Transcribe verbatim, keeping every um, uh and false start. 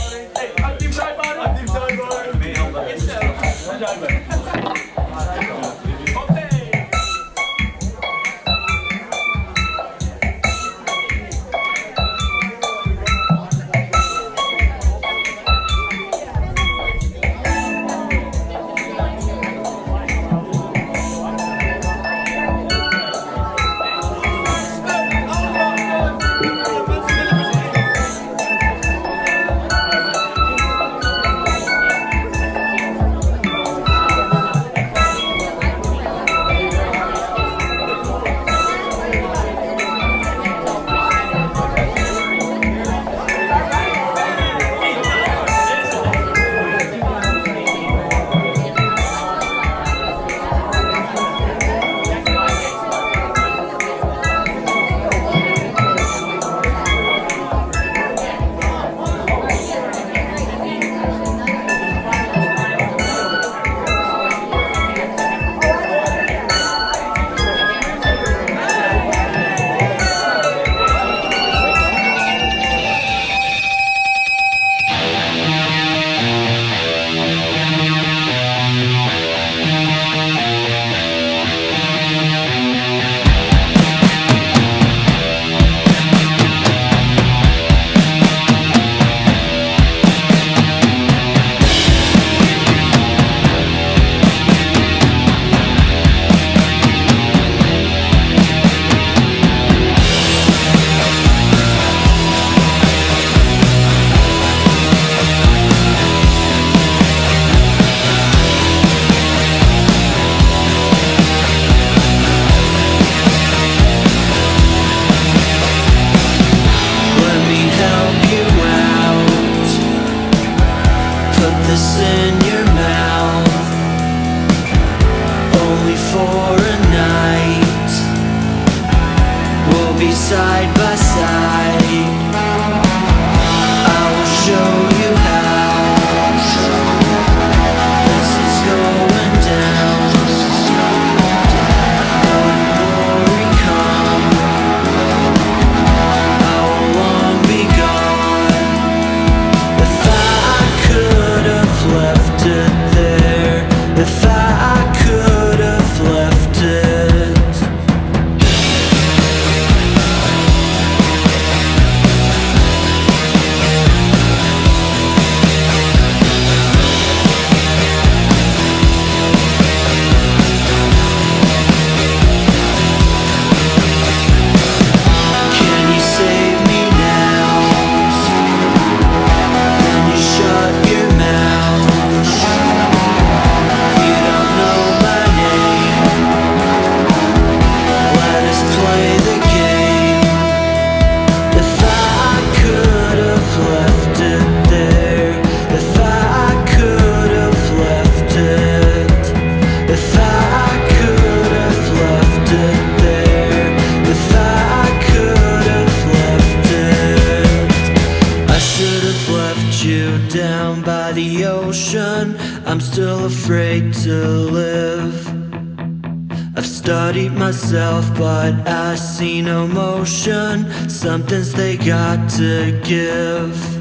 Hey, actief zijn, man. Actief zijn, man. Daar zijn we. This in your mouth, only for a night. We'll be side by side. I will show you how this is going down. When glory comes, I will long be gone. If I could have left it there, if I could have left it. Can you save me now? Then you shut your mouth. You don't know my name. Let us play the game. If I could have left it there, if I could have left it, if I could have left it there, if I could have left it. I should have left you down by the ocean. I'm still afraid to live. I've studied myself, but I see no motion. Something's they got to give.